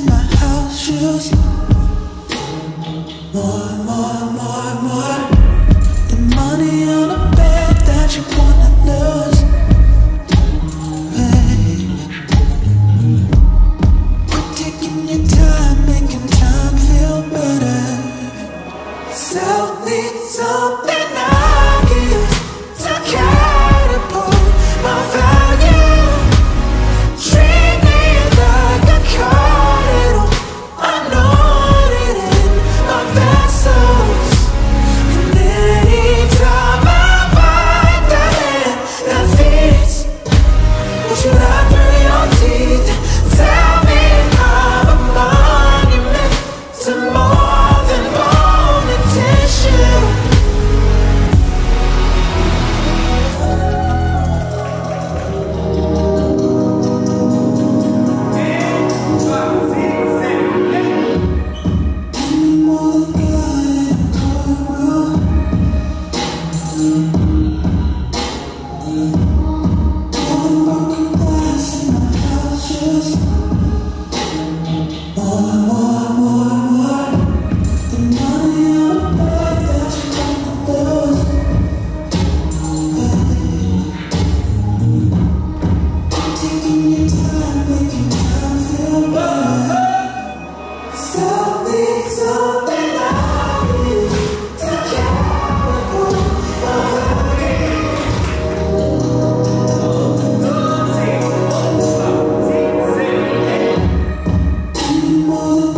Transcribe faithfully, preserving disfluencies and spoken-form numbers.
in my house shoes. More, more, more, more. The money on the bed that you wanna lose. Babe, we're taking your time, making time feel better. Sell me something I give to catapult my value. Treat me like a cardinal, anointed in my vessels. And anytime I find the hand that fits, what should I through your teeth? Tell me I'm a monument to more than bone and tissue. More